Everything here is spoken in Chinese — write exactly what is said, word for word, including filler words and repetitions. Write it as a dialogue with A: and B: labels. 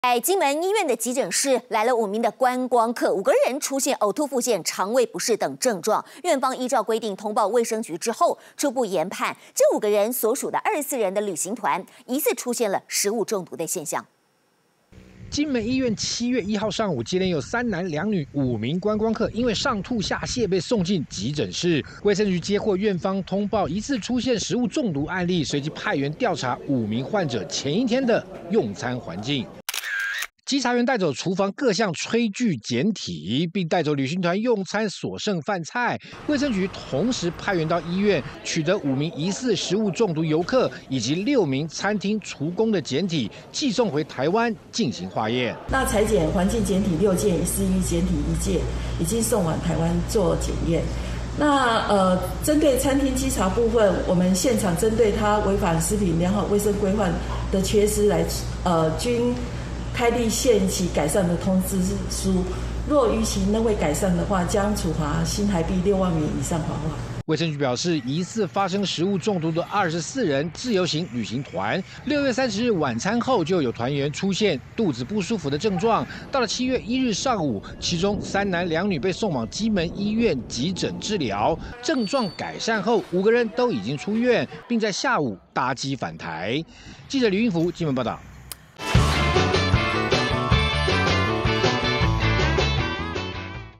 A: 在金门医院的急诊室来了五名的观光客，五个人出现呕吐、腹泻、肠胃不适等症状。院方依照规定通报卫生局之后，初步研判这五个人所属的二十四人的旅行团疑似出现了食物中毒的现象。
B: 金门医院七月一号上午，接连有三男两女五名观光客因为上吐下泻被送进急诊室。卫生局接获院方通报，疑似出现食物中毒案例，随即派员调查五名患者前一天的用餐环境。 稽查员带走厨房各项炊具简体，并带走旅行团用餐所剩饭菜。卫生局同时派员到医院取得五名疑似食物中毒游客以及六名餐厅厨工的简体，寄送回台湾进行化验。
C: 那裁剪环境简体六件，私域简体一件，已经送往台湾做检验。那呃，针对餐厅稽查部分，我们现场针对他违反食品良好卫生规范的缺失来呃均。 开立限期改善的通知书，若逾期仍未改善的话，将处罚新台币六万元以上罚款。
B: 卫生局表示，疑似发生食物中毒的二十四人自由行旅行团，六月三十日晚餐后就有团员出现肚子不舒服的症状。到了七月一日上午，其中三男两女被送往金门医院急诊治疗，症状改善后，五个人都已经出院，并在下午搭机返台。记者李云福金门报道。